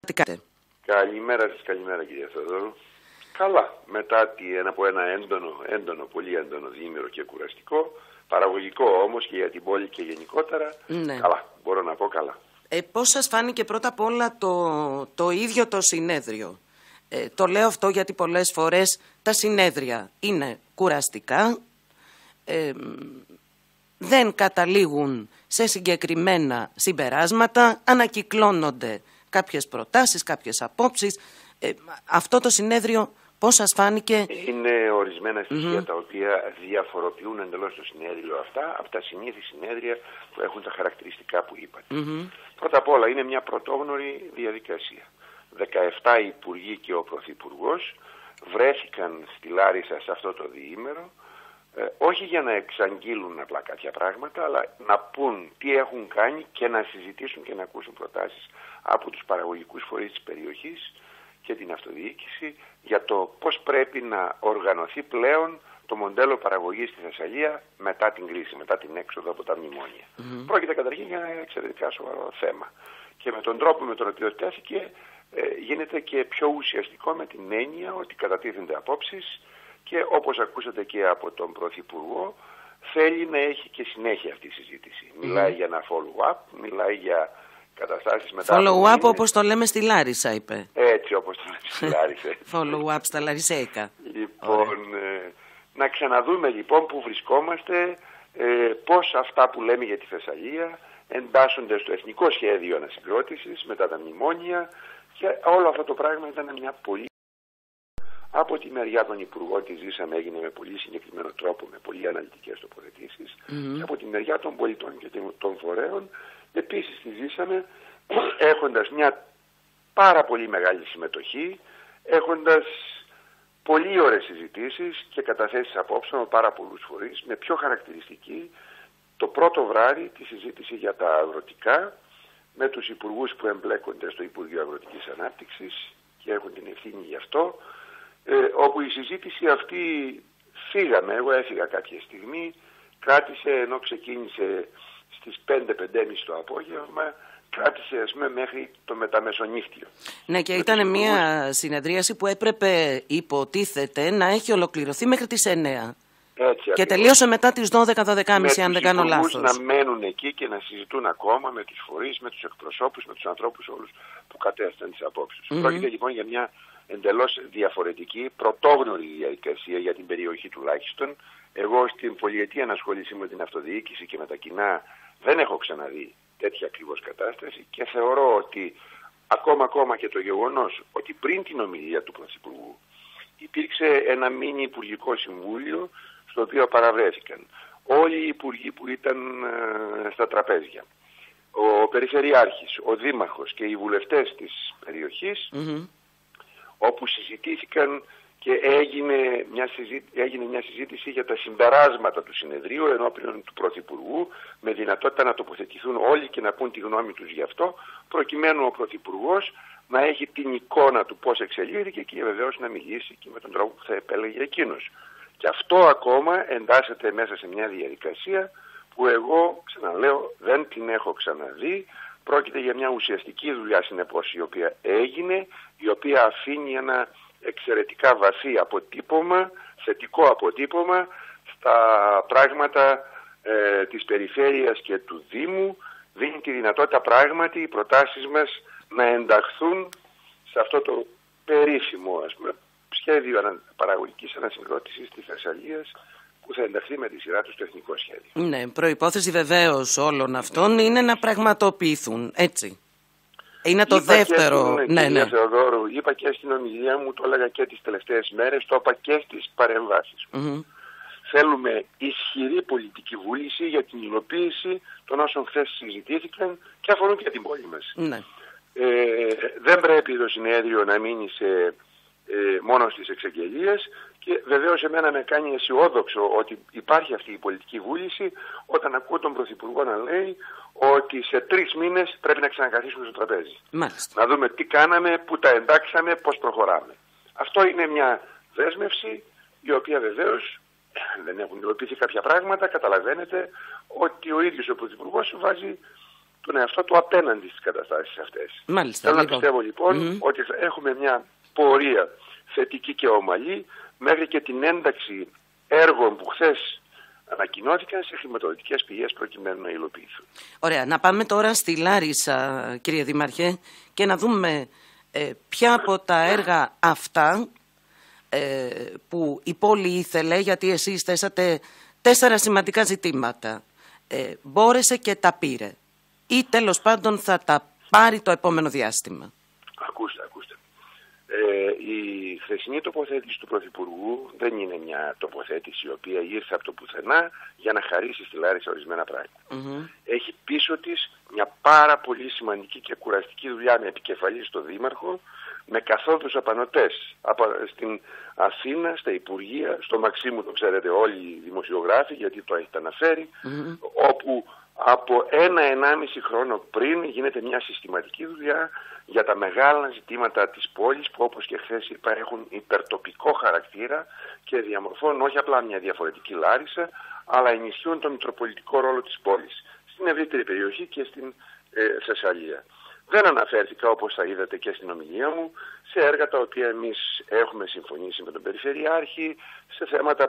Καλημέρα σας, καλημέρα κύριε Θεοδόρου. Καλά, μετά από ένα πολύ έντονο διήμερο και κουραστικό, παραγωγικό όμως και για την πόλη και γενικότερα, ναι. Καλά, μπορώ να πω καλά. Πώς σας φάνηκε πρώτα απ' όλα το ίδιο το συνέδριο? Το λέω αυτό γιατί πολλές φορές τα συνέδρια είναι κουραστικά, δεν καταλήγουν σε συγκεκριμένα συμπεράσματα, ανακυκλώνονται κάποιες προτάσεις, κάποιες απόψεις. Αυτό το συνέδριο πώς σας φάνηκε? Είναι ορισμένα στοιχεία τα οποία διαφοροποιούν εντελώς το συνέδριο αυτά από τα συνήθη συνέδρια που έχουν τα χαρακτηριστικά που είπατε. Πρώτα απ' όλα είναι μια πρωτόγνωρη διαδικασία. 17 υπουργοί και ο Πρωθυπουργός βρέθηκαν στη Λάρισα σε αυτό το διήμερο, όχι για να εξαγγείλουν απλά κάποια πράγματα, αλλά να πούν τι έχουν κάνει και να συζητήσουν και να ακούσουν προτάσεις από τους παραγωγικούς φορείς της περιοχής και την αυτοδιοίκηση για το πώς πρέπει να οργανωθεί πλέον το μοντέλο παραγωγής στη Θεσσαλία μετά την κρίση, μετά την έξοδο από τα μνημόνια. Πρόκειται καταρχήν για ένα εξαιρετικά σοβαρό θέμα. Και με τον τρόπο με τον οποίο τέθηκε γίνεται και πιο ουσιαστικό με την έννοια ότι κατατίθενται απόψεις και όπως ακούσατε και από τον Πρωθυπουργό θέλει να έχει και συνέχεια αυτή η συζήτηση. Μιλάει για ένα follow-up, μιλάει για καταστάσεις μετά. Follow-up όπως το λέμε στη Λάρισα, είπε. Έτσι όπως το λέμε στη Λάρισα. Follow-up στα Λαρισαίικα. Λοιπόν, να ξαναδούμε λοιπόν που βρισκόμαστε, πώς αυτά που λέμε για τη Θεσσαλία εντάσσονται στο εθνικό σχέδιο ανασυγκρότησης μετά τα μνημόνια και όλο αυτό το πράγμα ήταν μια πολύ... Από τη μεριά των υπουργών τη ζήσαμε, έγινε με πολύ συγκεκριμένο τρόπο, με πολύ αναλυτικές τοποθετήσεις και από τη μεριά των πολιτών και των φορέων επίσης τη ζήσαμε έχοντας μια πάρα πολύ μεγάλη συμμετοχή, έχοντας πολύ ωραίες συζητήσεις και καταθέσεις απόψεων με πάρα πολλούς φορείς, με πιο χαρακτηριστική το πρώτο βράδυ τη συζήτηση για τα αγροτικά με τους υπουργούς που εμπλέκονται στο Υπουργείο Αγροτικής Ανάπτυξης και έχουν την ευθύνη γι' αυτό, όπου η συζήτηση αυτή εγώ έφυγα κάποια στιγμή, κράτησε ενώ ξεκίνησε στις 5-5.30 το απόγευμα, κράτησε ας πούμε μέχρι το μεταμεσονύχτιο. Ναι, και ήταν μια συνεδρίαση που έπρεπε, υποτίθεται, να έχει ολοκληρωθεί μέχρι τις 9. Έτσι, και τελείωσε μετά τις 12-12.30 αν δεν κάνω λάθος. Να μένουν εκεί και να συζητούν ακόμα με τους φορείς, με τους εκπροσώπους, με τους ανθρώπους όλους που κατέστησαν τις απόψεις. Πρόκειται λοιπόν για μια εντελώς διαφορετική, πρωτόγνωρη διαδικασία για την περιοχή τουλάχιστον. Εγώ στην πολυετή ανασχόλησή με την αυτοδιοίκηση και με τα κοινά δεν έχω ξαναδεί τέτοια ακριβώς κατάσταση και θεωρώ ότι ακόμα και το γεγονός ότι πριν την ομιλία του Πρωθυπουργού υπήρξε ένα μίνι υπουργικό συμβούλιο στο οποίο παραβρέθηκαν όλοι οι υπουργοί που ήταν στα τραπέζια, ο Περιφερειάρχης, ο Δήμαρχος και οι βουλευτές της περιοχής, όπου συζητήθηκαν και έγινε μια συζήτηση για τα συμπεράσματα του συνεδρίου ενώπιον του Πρωθυπουργού, με δυνατότητα να τοποθετηθούν όλοι και να πούν τη γνώμη τους γι' αυτό, προκειμένου ο Πρωθυπουργός να έχει την εικόνα του πώς εξελίχθηκε και βεβαίως να μιλήσει και με τον τρόπο που θα επέλεγε εκείνος. Και αυτό ακόμα εντάσσεται μέσα σε μια διαδικασία που εγώ, ξαναλέω, δεν την έχω ξαναδεί. Πρόκειται για μια ουσιαστική δουλειά συνεπώς η οποία έγινε, η οποία αφήνει ένα εξαιρετικά βαθύ αποτύπωμα, θετικό αποτύπωμα στα πράγματα της περιφέρειας και του Δήμου, δίνει τη δυνατότητα πράγματι οι προτάσεις μας να ενταχθούν σε αυτό το περίφημο σχέδιο παραγωγικής ανασυγκρότησης της Θεσσαλίας που θα ενταχθεί με τη σειρά του στο εθνικό σχέδιο. Ναι, προϋπόθεση βεβαίως όλων αυτών είναι να πραγματοποιηθούν, έτσι. Είναι το δεύτερο. Κύριε Θεοδόρου, είπα και στην ομιλία μου, το έλεγα και τις τελευταίες μέρες, το είπα και στις παρεμβάσεις μου. Θέλουμε ισχυρή πολιτική βούληση για την υλοποίηση των όσων χθες συζητήθηκαν και αφορούν και την πόλη μας. Δεν πρέπει το συνέδριο να μείνει μόνο στις εξαγγελίες και βεβαίως εμένα με κάνει αισιόδοξο ότι υπάρχει αυτή η πολιτική βούληση όταν ακούω τον Πρωθυπουργό να λέει ότι σε 3 μήνες πρέπει να ξανακαθίσουμε στο τραπέζι. Μάλιστα. Να δούμε τι κάναμε, πού τα εντάξαμε, πώς προχωράμε. Αυτό είναι μια δέσμευση η οποία βεβαίως δεν έχουν υλοποιηθεί κάποια πράγματα. Καταλαβαίνετε ότι ο ίδιος ο Πρωθυπουργός βάζει τον εαυτό του απέναντι στις καταστάσεις αυτές. Μάλιστα. Θέλω να πιστεύω λοιπόν ότι θα έχουμε μια πορεία θετική και ομαλή μέχρι και την ένταξη έργων που χθες ανακοινώθηκαν σε χρηματοδοτικές πηγές προκειμένου να υλοποιηθούν. Ωραία. Να πάμε τώρα στη Λάρισα, κύριε Δήμαρχε, και να δούμε ποια από τα έργα αυτά που η πόλη ήθελε, γιατί εσείς θέσατε 4 σημαντικά ζητήματα, μπόρεσε και τα πήρε ή τέλος πάντων θα τα πάρει το επόμενο διάστημα. Ακούστε. Η χθεσινή τοποθέτηση του Πρωθυπουργού δεν είναι μια τοποθέτηση η οποία ήρθε από το πουθενά για να χαρίσει στη Λάρισα ορισμένα πράγματα. Έχει πίσω της μια πάρα πολύ σημαντική και κουραστική δουλειά με επικεφαλή στο Δήμαρχο, με καθόδους απανωτές στην Αθήνα, στα Υπουργεία, στο Μαξίμου το ξέρετε όλοι οι δημοσιογράφοι γιατί το έχετε αναφέρει, όπου από 1-1,5 χρόνο πριν γίνεται μια συστηματική δουλειά για τα μεγάλα ζητήματα της πόλης που όπως και χθες είπα έχουν υπερτοπικό χαρακτήρα και διαμορφώνουν όχι απλά μια διαφορετική Λάρισα αλλά ενισχύουν τον μητροπολιτικό ρόλο της πόλης στην ευρύτερη περιοχή και στην Θεσσαλία. Δεν αναφέρθηκα όπως θα είδατε και στην ομιλία μου σε έργα τα οποία εμείς έχουμε συμφωνήσει με τον Περιφερειάρχη, σε θέματα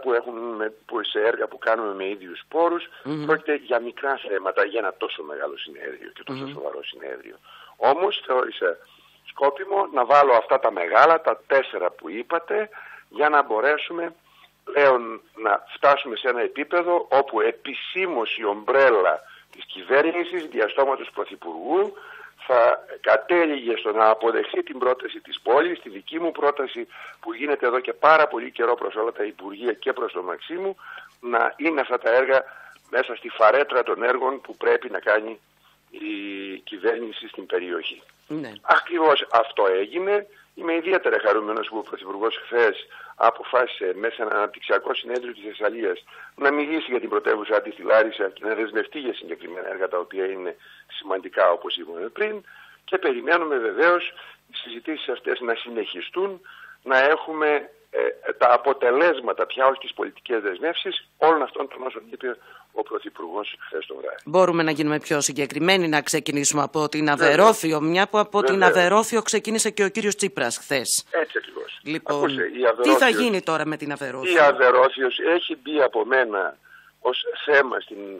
σε έργα που κάνουμε με ίδιους πόρους. Πρόκειται για μικρά θέματα για ένα τόσο μεγάλο συνέδριο και τόσο σοβαρό συνέδριο. Όμως θεώρησα σκόπιμο να βάλω αυτά τα μεγάλα, τα 4 που είπατε, για να μπορέσουμε πλέον να φτάσουμε σε ένα επίπεδο όπου επισήμως η ομπρέλα της κυβέρνησης διαστόματος Πρωθυπουργού θα κατέληγε στο να αποδεχθεί την πρόταση της πόλης, τη δική μου πρόταση που γίνεται εδώ και πάρα πολύ καιρό προς όλα τα Υπουργεία και προς το Μαξίμου, να είναι αυτά τα έργα μέσα στη φαρέτρα των έργων που πρέπει να κάνει η κυβέρνηση στην περιοχή. Ναι. Ακριβώς αυτό έγινε. Είμαι ιδιαίτερα χαρούμενος που ο Πρωθυπουργός χθες αποφάσισε μέσα σε ένα αναπτυξιακό συνέδριο της Θεσσαλίας να μιλήσει για την πρωτεύουσα της στη Λάρισα και να δεσμευτεί για συγκεκριμένα έργα τα οποία είναι σημαντικά όπως είπαμε πριν και περιμένουμε βεβαίως οι συζητήσεις αυτές να συνεχιστούν, να έχουμε τα αποτελέσματα πια ως τις πολιτικές δεσμεύσεις όλων αυτών των όσων είπε ο Πρωθυπουργός χθες το βράδυ. Μπορούμε να γίνουμε πιο συγκεκριμένοι, να ξεκινήσουμε από την Αβερόθιο, μια που από την Αβερόθιο ξεκίνησε και ο κύριος Τσίπρας χθες. Έτσι ακριβώς. Λοιπόν, ακούσε, τι θα γίνει τώρα με την Αβερόθιο? Η Αβερόθιος έχει μπει από μένα ως θέμα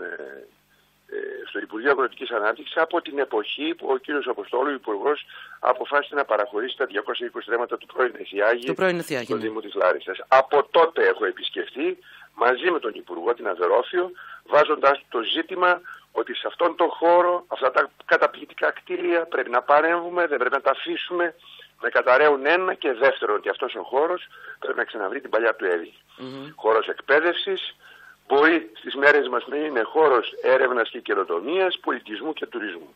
στο Υπουργείο Αγροτικής Ανάπτυξης από την εποχή που ο κύριος Αποστόλου, υπουργός, αποφάσισε να παραχωρήσει τα 220 στρέμματα του πρώην Αιθιάγη στο Δήμο της Λάρισσας. Από τότε έχω επισκεφθεί μαζί με τον Υπουργό την Αβερόθιο, βάζοντας το ζήτημα ότι σε αυτόν τον χώρο, αυτά τα καταπληκτικά κτίρια πρέπει να παρέμβουμε, δεν πρέπει να τα αφήσουμε να καταραίουν ένα, και δεύτερον ότι αυτός ο χώρος πρέπει να ξαναβρει την παλιά του έδη. Χώρος εκπαίδευσης, μπορεί στις μέρες μας να είναι χώρος έρευνας και καινοτομίας, πολιτισμού και τουρισμού.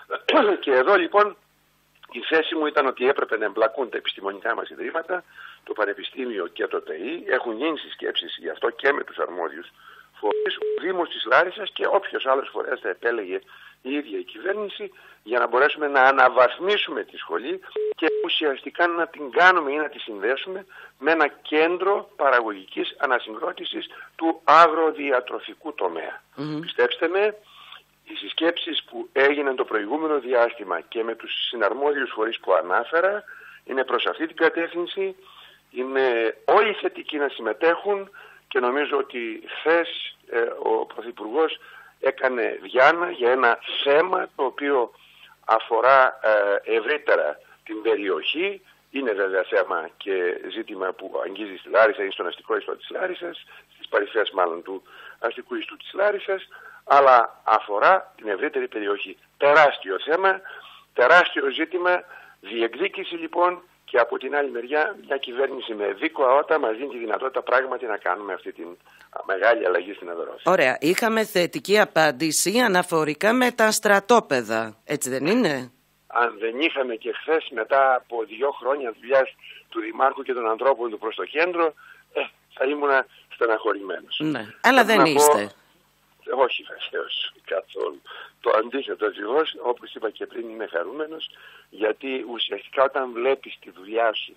Και εδώ λοιπόν η θέση μου ήταν ότι έπρεπε να εμπλακούν τα επιστημονικά μας ιδρύματα, το Πανεπιστήμιο και το ΤΕΗ. Έχουν γίνει συσκέψεις γι' αυτό και με τους αρμόδιους φορείς, ο Δήμος της Λάρισσας και όποιος άλλος φορέας θα επέλεγε η ίδια η κυβέρνηση, για να μπορέσουμε να αναβαθμίσουμε τη σχολή και ουσιαστικά να την κάνουμε ή να τη συνδέσουμε με ένα κέντρο παραγωγικής ανασυγκρότησης του αγροδιατροφικού τομέα. Πιστέψτε με, οι συσκέψεις που έγιναν το προηγούμενο διάστημα και με τους συναρμόδιους φορείς που ανάφερα είναι προς αυτή την κατεύθυνση. Είναι όλοι θετικοί να συμμετέχουν και νομίζω ότι χθες ο Πρωθυπουργός έκανε διάνα για ένα θέμα το οποίο αφορά ευρύτερα την περιοχή. Είναι βέβαια θέμα και ζήτημα που αγγίζει στη Λάρισα ή στον αστικό ιστό της Λάρισσας, στις παρυφές μάλλον του αστικού ιστού της Λάρισσας, αλλά αφορά την ευρύτερη περιοχή. Τεράστιο θέμα, τεράστιο ζήτημα, διεκδίκηση λοιπόν, και από την άλλη μεριά μια κυβέρνηση με δίκο αότα μας δίνει τη δυνατότητα πράγματι να κάνουμε αυτή τη μεγάλη αλλαγή στην Αβερόθιο. Ωραία. Είχαμε θετική απάντηση αναφορικά με τα στρατόπεδα. Έτσι δεν είναι? Αν δεν είχαμε και χθες μετά από 2 χρόνια δουλειάς του Δημάρχου και των ανθρώπων του προς το κέντρο, θα ήμουνα στεναχωρημένος. Ναι. Αλλά δεν είστε. Όχι βεβαίως καθόλου. Το αντίθετο ακριβώς, όπως είπα και πριν, είμαι χαρούμενος, γιατί ουσιαστικά όταν βλέπεις τη δουλειά σου,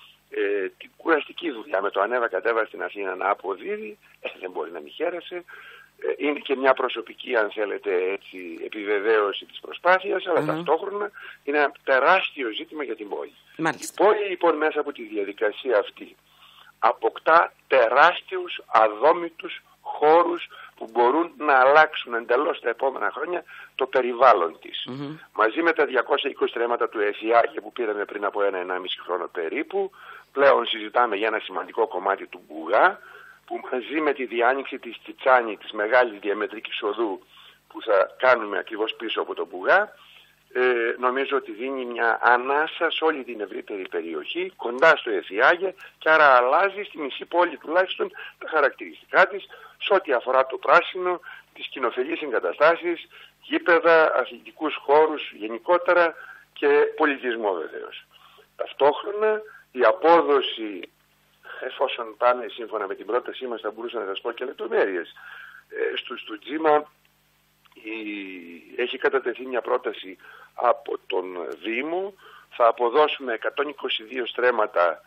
την κουραστική δουλειά με το ανέβα κατέβα στην Αθήνα να αποδίδει, δεν μπορεί να μη χαίρεσαι. είναι και μια προσωπική, αν θέλετε έτσι, επιβεβαίωση της προσπάθειας, αλλά ταυτόχρονα είναι ένα τεράστιο ζήτημα για την πόλη. Μάλιστα. Η πόλη λοιπόν μέσα από τη διαδικασία αυτή αποκτά τεράστιους αδόμητους χώρους που μπορούν να αλλάξουν εντελώς τα επόμενα χρόνια το περιβάλλον της. Μαζί με τα 220 στρέμματα του ΕΣΙΑΚ που πήραμε πριν από 1-1,5 χρόνο περίπου, πλέον συζητάμε για ένα σημαντικό κομμάτι του Μπουγά, που μαζί με τη διάνοιξη της Τσιτσάνη, της μεγάλης διαμετρικής οδού που θα κάνουμε ακριβώς πίσω από τον Μπουγά, νομίζω ότι δίνει μια ανάσα σε όλη την ευρύτερη περιοχή, κοντά στο Εφιάγε, και άρα αλλάζει στη μισή πόλη τουλάχιστον τα χαρακτηριστικά της σε ό,τι αφορά το πράσινο, τις κοινοφελείς εγκαταστάσεις, γήπεδα, αθλητικούς χώρους γενικότερα και πολιτισμό βεβαίως. Ταυτόχρονα η απόδοση, εφόσον πάνε σύμφωνα με την πρότασή μας, θα μπορούσα να σας πω και λεπτομέρειες, στο Τζίμα έχει κατατεθεί μια πρόταση από τον Δήμο. Θα αποδώσουμε 122 στρέμματα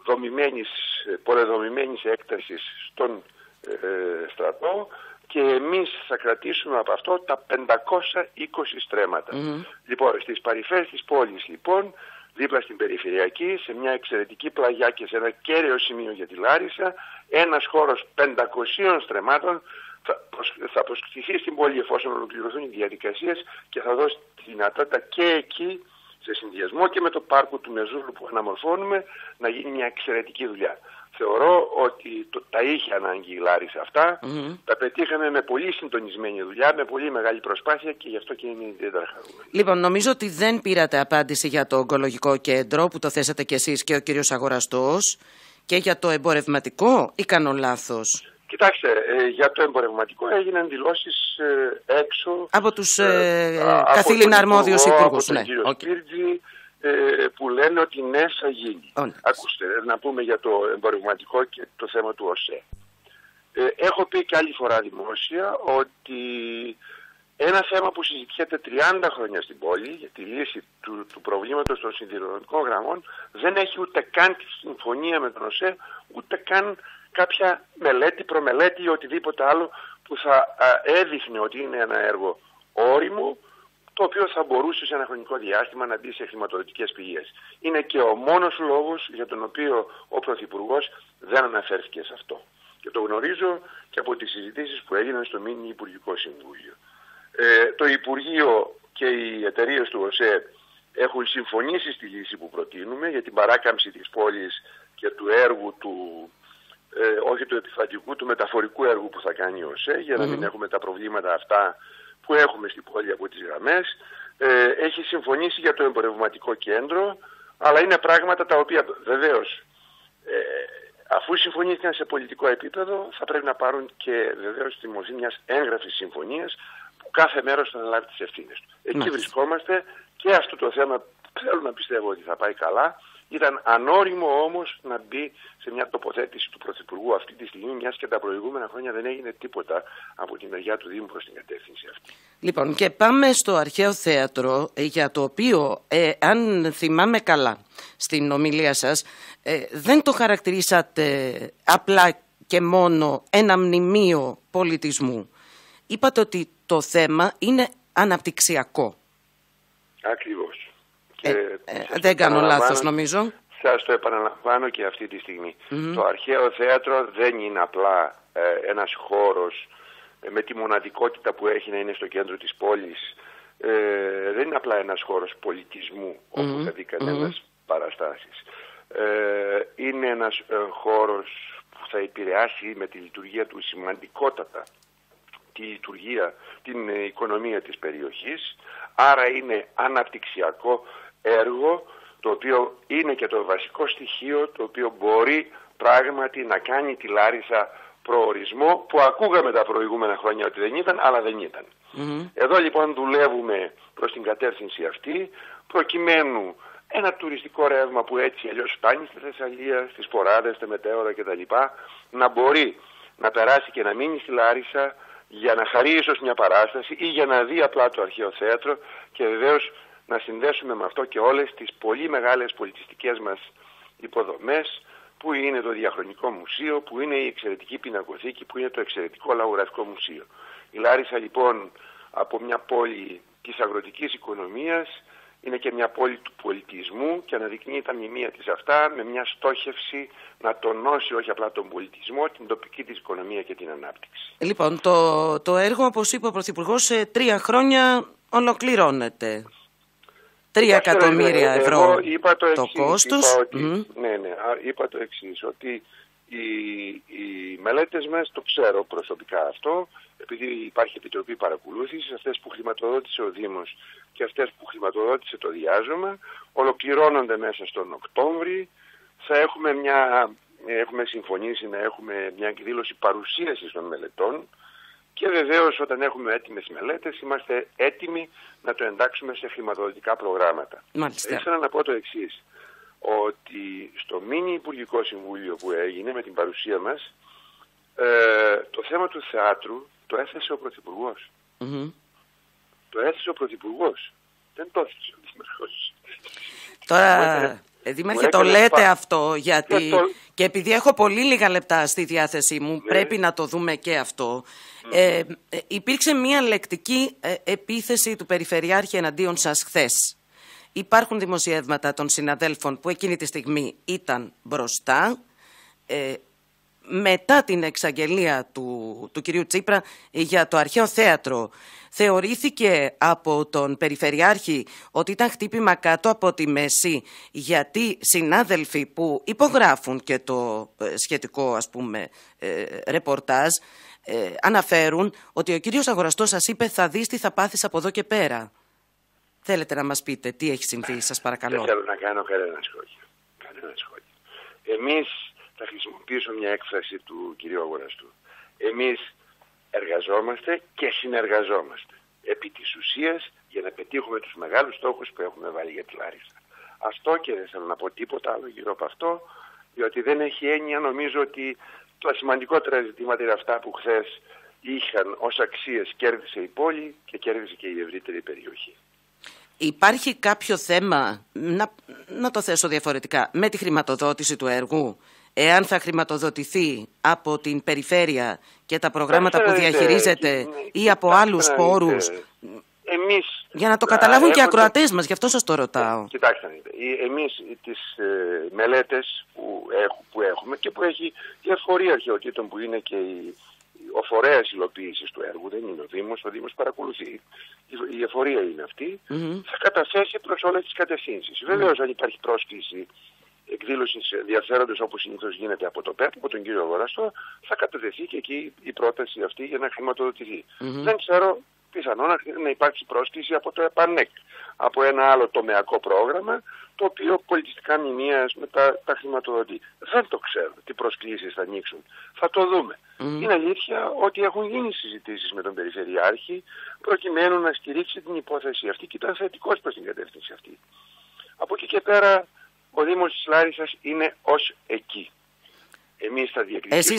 πολεδομημένης έκτασης στον στρατό και εμείς θα κρατήσουμε από αυτό τα 520 στρέμματα. Λοιπόν, στις παρυφές της πόλης, λοιπόν, δίπλα στην περιφερειακή, σε μια εξαιρετική πλαγιά και σε ένα κέριο σημείο για τη Λάρισα, ένας χώρος 500 στρεμμάτων θα προσκτηθεί στην πόλη εφόσον ολοκληρωθούν οι διαδικασίες και θα δώσει τη δυνατότητα και εκεί, σε συνδυασμό και με το πάρκο του Μεζούλου που αναμορφώνουμε, να γίνει μια εξαιρετική δουλειά. Θεωρώ ότι τα είχε ανάγκη η Λάρισα αυτά, τα πετύχαμε με πολύ συντονισμένη δουλειά, με πολύ μεγάλη προσπάθεια και γι' αυτό και είναι ιδιαίτερα χαρούμενοι. Λοιπόν, νομίζω ότι δεν πήρατε απάντηση για το ογκολογικό κέντρο που το θέσατε κι εσείς και ο κύριος Αγοραστός, και για το εμπορευματικό, ή κάνω λάθος? Κοιτάξτε, για το εμπορευματικό έγιναν δηλώσεις έξω από τους καθήλυνα αρμόδιους υπουργούς. Από τον κύριο Σπίρτζη, που λένε ότι ναι, θα γίνει. Ακούστε, να πούμε για το εμπορευματικό και το θέμα του ΟΣΕ. Έχω πει και άλλη φορά δημόσια ότι ένα θέμα που συζητιέται 30 χρόνια στην πόλη για τη λύση του προβλήματος των σιδηροδρομικών γραμμών δεν έχει ούτε καν τη συμφωνία με τον ΟΣΕ, ούτε καν κάποια μελέτη, προμελέτη ή οτιδήποτε άλλο που θα έδειχνε ότι είναι ένα έργο όριμο, το οποίο θα μπορούσε σε ένα χρονικό διάστημα να μπει σε χρηματοδοτικές πηγές. Είναι και ο μόνος λόγος για τον οποίο ο Πρωθυπουργός δεν αναφέρθηκε σε αυτό. Και το γνωρίζω και από τις συζητήσεις που έγιναν στο Μίνι Υπουργικό Συμβούλιο. Το Υπουργείο και οι εταιρείες του ΟΣΕ έχουν συμφωνήσει στη λύση που προτείνουμε για την παράκαμψη της πόλης και του έργου όχι του επιφαντικού, του μεταφορικού έργου που θα κάνει ο ΟΣΕ, για να μην έχουμε τα προβλήματα αυτά που έχουμε στην πόλη από τις γραμμές. Έχει συμφωνήσει για το εμπορευματικό κέντρο, αλλά είναι πράγματα τα οποία βεβαίως αφού συμφωνήθηκαν σε πολιτικό επίπεδο θα πρέπει να πάρουν και βεβαίως τη μορφή μιας έγγραφης συμφωνίας που κάθε μέρος θα αναλάβει τις ευθύνες του. Εκεί βρισκόμαστε και αυτό το θέμα θέλω να πιστεύω ότι θα πάει καλά. Ήταν ανώριμο όμως να μπει σε μια τοποθέτηση του Πρωθυπουργού αυτή τη στιγμή, μιας και τα προηγούμενα χρόνια δεν έγινε τίποτα από τη μεριά του Δήμου προς την κατεύθυνση αυτή. Λοιπόν, και πάμε στο Αρχαίο Θέατρο, για το οποίο, αν θυμάμαι καλά στην ομιλία σας, δεν το χαρακτηρίσατε απλά και μόνο ένα μνημείο πολιτισμού. Είπατε ότι το θέμα είναι αναπτυξιακό. Ακριβώς. Δεν κάνω λάθος νομίζω. Σας το επαναλαμβάνω και αυτή τη στιγμή. Το Αρχαίο Θέατρο δεν είναι απλά ένας χώρος με τη μοναδικότητα που έχει να είναι στο κέντρο της πόλης. Δεν είναι απλά ένας χώρος πολιτισμού όπου θα δει κανένας παραστάσεις. Είναι ένας χώρος που θα επηρεάσει με τη λειτουργία του σημαντικότατα την οικονομία της περιοχής. Άρα είναι αναπτυξιακό έργο, το οποίο είναι και το βασικό στοιχείο, το οποίο μπορεί πράγματι να κάνει τη Λάρισα προορισμό που ακούγαμε τα προηγούμενα χρόνια ότι δεν ήταν, αλλά δεν ήταν. Εδώ λοιπόν δουλεύουμε προς την κατεύθυνση αυτή, προκειμένου ένα τουριστικό ρεύμα που έτσι αλλιώς φτάνει στη Θεσσαλία, στις Ποράδες, στη Μετέωρα κτλ. Να μπορεί να περάσει και να μείνει στη Λάρισα για να χαρεί ίσως μια παράσταση ή για να δει απλά το Αρχαίο Θέατρο και βεβαίως να συνδέσουμε με αυτό και όλες τις πολύ μεγάλες πολιτιστικές μας υποδομές που είναι το Διαχρονικό Μουσείο, που είναι η εξαιρετική πινακοθήκη, που είναι το εξαιρετικό Λαογραφικό Μουσείο. Η Λάρισα λοιπόν από μια πόλη της αγροτικής οικονομίας είναι και μια πόλη του πολιτισμού και αναδεικνύει τα μνημεία της αυτά με μια στόχευση να τονώσει όχι απλά τον πολιτισμό, την τοπική της οικονομία και την ανάπτυξη. Λοιπόν, το έργο, όπως είπε ο Πρωθυπουργός, σε 3 χρόνια ολοκληρώνεται. 3 εκατομμύρια ευρώ το κόστος. Είπα το εξής, ότι οι μελέτες μας, το ξέρω προσωπικά αυτό, επειδή υπάρχει επιτροπή παρακολούθησης, αυτές που χρηματοδότησε ο Δήμος και αυτές που χρηματοδότησε το διάζωμα, ολοκληρώνονται μέσα στον Οκτώβρη. Έχουμε συμφωνήσει να έχουμε μια εκδήλωση παρουσίασης των μελετών και βεβαίως όταν έχουμε έτοιμες μελέτες είμαστε έτοιμοι να το εντάξουμε σε χρηματοδοτικά προγράμματα. Ήθελα να πω το εξής, ότι στο μίνι Υπουργικό Συμβούλιο που έγινε με την παρουσία μας, το θέμα του θεάτρου το έθεσε ο Πρωθυπουργός. Το έθεσε ο Πρωθυπουργός. Δεν το έθεσε ο Δήμαρχος. Τώρα, Δήμαρχε, το λέτε αυτό γιατί και επειδή έχω πολύ λίγα λεπτά στη διάθεσή μου, πρέπει να το δούμε και αυτό. Υπήρξε μια λεκτική επίθεση του Περιφερειάρχη εναντίον σας χθες. Υπάρχουν δημοσιεύματα των συναδέλφων που εκείνη τη στιγμή ήταν μπροστά. Μετά την εξαγγελία του κυρίου Τσίπρα για το αρχαίο θέατρο, θεωρήθηκε από τον Περιφερειάρχη ότι ήταν χτύπημα κάτω από τη μέση, γιατί συνάδελφοι που υπογράφουν και το σχετικό, ας πούμε, ρεπορτάζ, αναφέρουν ότι ο κύριος Αγοραστός σας είπε θα δεις τι θα πάθεις από εδώ και πέρα. Θέλετε να μας πείτε τι έχει συμβεί, σας παρακαλώ. Δεν θέλω να κάνω κανένα σχόλιο. Εμείς, θα χρησιμοποιήσω μια έκφραση του κυρίου Αγοραστού, εμείς εργαζόμαστε και συνεργαζόμαστε επί της ουσίας για να πετύχουμε τους μεγάλους στόχους που έχουμε βάλει για τη Λάρισα. Αυτό και δεν θέλω να πω τίποτα άλλο γύρω από αυτό, διότι δεν έχει έννοια. Νομίζω ότι τα σημαντικότερα ζητήματα είναι αυτά που χθες είχαν ως αξίες, κέρδισε η πόλη και κέρδισε και η ευρύτερη περιοχή. Υπάρχει κάποιο θέμα, να το θέσω διαφορετικά, με τη χρηματοδότηση του έργου, εάν θα χρηματοδοτηθεί από την περιφέρεια και τα προγράμματα που διαχειρίζεται ή από άλλους πόρους, για να το καταλάβουν και οι ακροατές μας, γι' αυτό σας το ρωτάω. Κοιτάξτε, εμείς τις μελέτες που έχουμε και που έχει η εφορία αρχαιοτήτων που είναι και ο φορέας υλοποίησης του έργου, δεν είναι ο Δήμος, ο Δήμος παρακολουθεί. Η εφορία είναι αυτή, θα καταθέσει προς όλες τις κατευθύνσεις. Βεβαίως, αν υπάρχει πρόσκληση εκδήλωσης ενδιαφέροντος όπως συνήθως γίνεται από το ΠΕΠ, από τον κύριο Αγοραστό, θα κατατεθεί και εκεί η πρόταση αυτή για να χρηματοδοτηθεί. Δεν ξέρω, πιθανόν να υπάρξει πρόσκληση από το ΕΠΑΝΕΚ, από ένα άλλο τομεακό πρόγραμμα, το οποίο πολιτιστικά μνημεία μετά τα χρηματοδοτεί. Δεν το ξέρω τι προσκλήσεις θα ανοίξουν. Θα το δούμε. Είναι αλήθεια ότι έχουν γίνει συζητήσεις με τον Περιφερειάρχη προκειμένου να στηρίξει την υπόθεση αυτή και ήταν θετικός προς την κατεύθυνση αυτή. Από εκεί και πέρα ο Δήμος της Λάρισσας είναι ως εκεί. Εμείς θα διεκδικήσουμε. Εσείς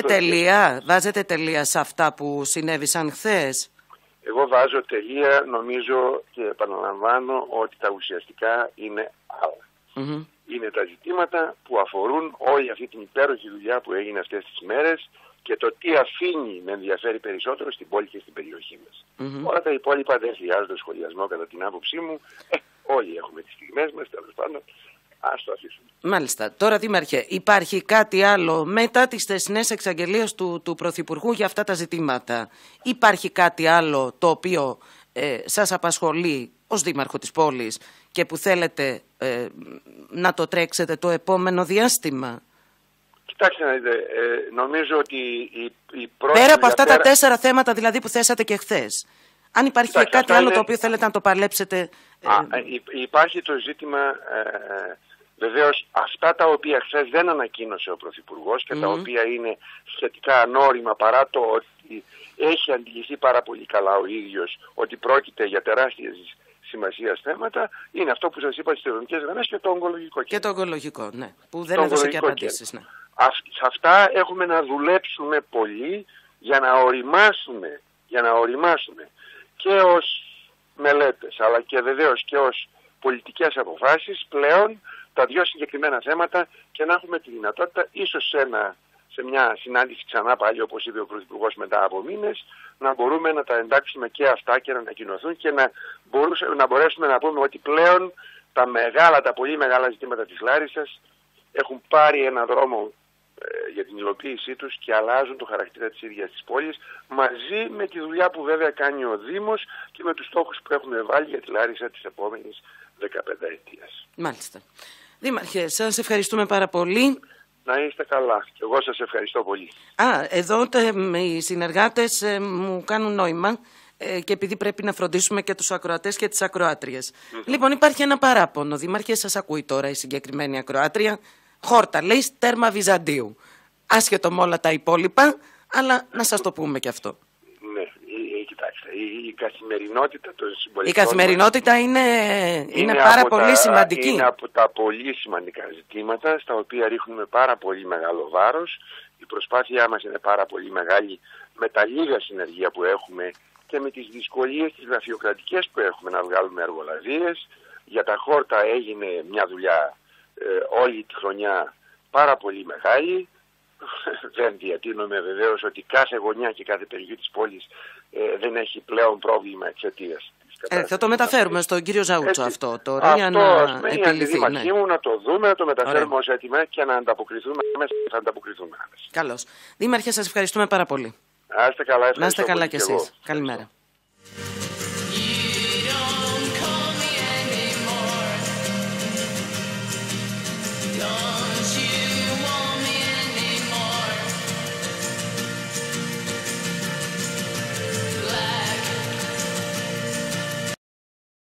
βάζετε τελεία σε αυτά που συνέβησαν χθες? Εγώ βάζω τελεία, νομίζω και επαναλαμβάνω ότι τα ουσιαστικά είναι άλλα. Είναι τα ζητήματα που αφορούν όλη αυτή την υπέροχη δουλειά που έγινε αυτές τις μέρες και το τι αφήνει με ενδιαφέρει περισσότερο στην πόλη και στην περιοχή μας. Όλα τα υπόλοιπα δεν χρειάζονται σχολιασμό κατά την άποψή μου. Όλοι έχουμε τις στιγμές μας, τέλος πάντων. Ας το αφήσουμε. Μάλιστα. Τώρα, Δήμαρχε, υπάρχει κάτι άλλο μετά τις χθεσινές εξαγγελίες του Πρωθυπουργού για αυτά τα ζητήματα? Υπάρχει κάτι άλλο το οποίο σας απασχολεί ως Δήμαρχο της πόλης και που θέλετε να το τρέξετε το επόμενο διάστημα? Κοιτάξτε να δείτε, νομίζω ότι η πρώτη... Πέρα από αυτά τα 4 θέματα δηλαδή που θέσατε και χθες, αν υπάρχει κάτι άλλο το οποίο θέλετε να το παλέψετε... Υπάρχει το ζήτημα, βεβαίως, αυτά τα οποία χθες δεν ανακοίνωσε ο Πρωθυπουργός και τα οποία είναι σχετικά ανώριμα, παρά το ότι έχει αντιληφθεί πάρα πολύ καλά ο ίδιος ότι πρόκειται για τεράστιες σημασίας θέματα, είναι αυτό που σας είπα στις ειρωνικές γραμμές και το ογκολογικό κέντρο. Και το ογκολογικό, ναι, που δεν έδωσε και απαντήσεις. Ναι. Σε αυτά έχουμε να δουλέψουμε πολύ για να οριμάσουμε και ως μελέτες, αλλά και βεβαίως και ως πολιτικές αποφάσεις πλέον τα 2 συγκεκριμένα θέματα και να έχουμε τη δυνατότητα ίσως σε μια συνάντηση ξανά πάλι, όπως είπε ο Πρωθυπουργός, μετά από μήνες, να μπορούμε να τα εντάξουμε και αυτά και να ανακοινωθούν και να μπορέσουμε να πούμε ότι πλέον τα πολύ μεγάλα ζητήματα της Λάρισσας έχουν πάρει ένα δρόμο για την υλοποίησή τους και αλλάζουν το χαρακτήρα της ίδιας της πόλης, μαζί με τη δουλειά που βέβαια κάνει ο Δήμος και με τους στόχους που έχουμε βάλει για τη Λάρισα της επόμενης 15 ετίας. Μάλιστα. Δήμαρχε, σας ευχαριστούμε πάρα πολύ. Να είστε καλά. Και εγώ σας ευχαριστώ πολύ. Εδώ οι συνεργάτες μου κάνουν νόημα και επειδή πρέπει να φροντίσουμε και τους ακροατές και τις ακροάτριες. Λοιπόν, υπάρχει ένα παράπονο. Δήμαρχε, σας ακούει τώρα η συγκεκριμένη ακροάτρια. Χόρτα, λέει, τέρμα Βυζαντίου. Άσχετο με όλα τα υπόλοιπα, αλλά να σας το πούμε και αυτό. Ναι, κοιτάξτε, η καθημερινότητα των συμπολιτών... Η καθημερινότητα είναι πάρα πολύ σημαντική. Είναι από τα πολύ σημαντικά ζητήματα, στα οποία ρίχνουμε πάρα πολύ μεγάλο βάρος. Η προσπάθειά μας είναι πάρα πολύ μεγάλη με τα λίγα συνεργεία που έχουμε και με τις δυσκολίες τις γραφειοκρατικές που έχουμε να βγάλουμε εργολαβίες. Για τα χόρτα έγινε μια δουλειά όλη τη χρονιά πάρα πολύ μεγάλη. Δεν διατείνομαι βεβαίως ότι κάθε γωνιά και κάθε περιοχή της πόλης δεν έχει πλέον πρόβλημα εξαιτίας της κατάστασης. Θα το μεταφέρουμε στον κύριο Ζαούτσο αυτό τώρα για να επιληθεί. Ναι. Μου να το δούμε, να το μεταφέρουμε ως έτοιμα και να ανταποκριθούμε άμεσα. Θα ανταποκριθούμε άμεσα. Καλώς. Δήμαρχε, σας ευχαριστούμε πάρα πολύ. Να είστε καλά, να είστε καλά κι εσείς. Καλημέρα.